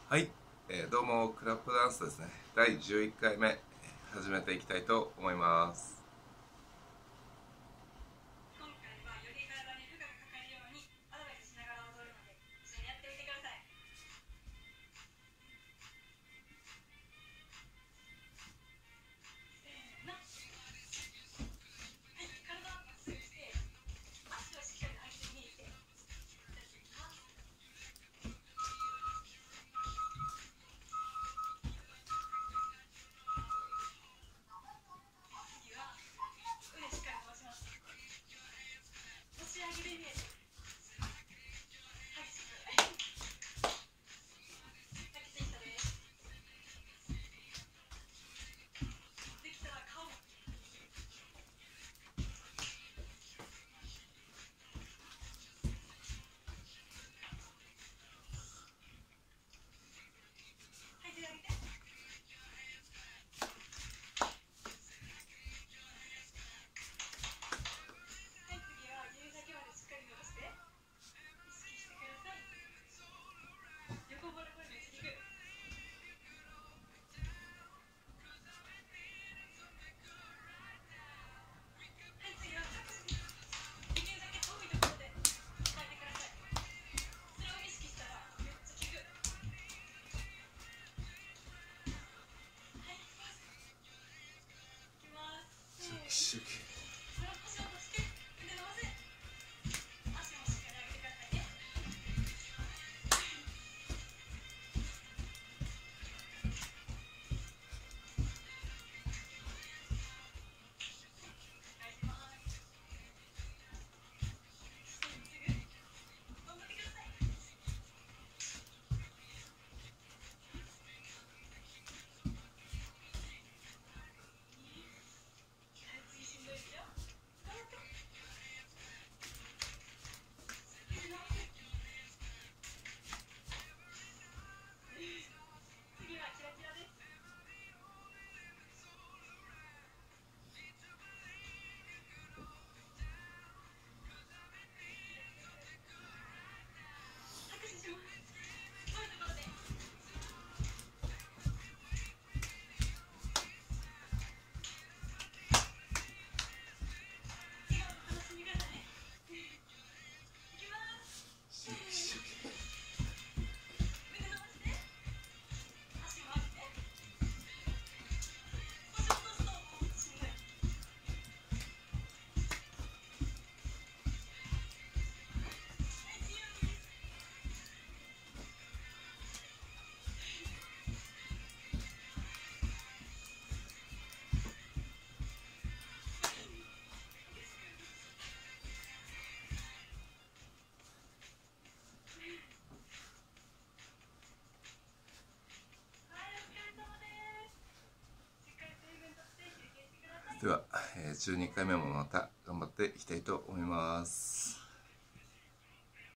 はい、どうもクラップダンスですね。第11回目始めていきたいと思います。 今回はより体に負荷がかかるようにアドバイスしながら踊るので一緒にやってみてください。せーの。はい、体をまっすぐして足をしっかり上げてみてやっていきます。次は腕しっかり伸ばします。押し上げるイメージ。はい、しっかり吐きついたです。できたら顔もはい、手上げて。はい、次は指先までしっかり伸ばして意識してください。横ボールこれめっちゃ効く。はい、次は着地。できるだけ遠いところで抱えてください。それを意識したらめっちゃ効く。はい、いきます。せーの。 シュキシュキ。 腰を落として腕伸ばせ。足もしっかり上げてくださいね。お願いします。すぐ頑張ってください。はい、次しんどいですよ。頑張って。腕伸ばせ。次はキラキラです。拍手します。遠いところで笑顔で楽しんでくださいね。いきます。 シュキシュキ。 腕伸ばして足も上げて。腰を落とすともうしんどい。はい、自由に。はい、お疲れ様です。しっかり水分とって休憩してください。 では、12回目もまた頑張っていきたいと思います。